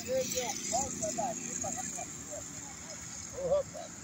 vezes eu volto daqui para cá. Ô, rapaz.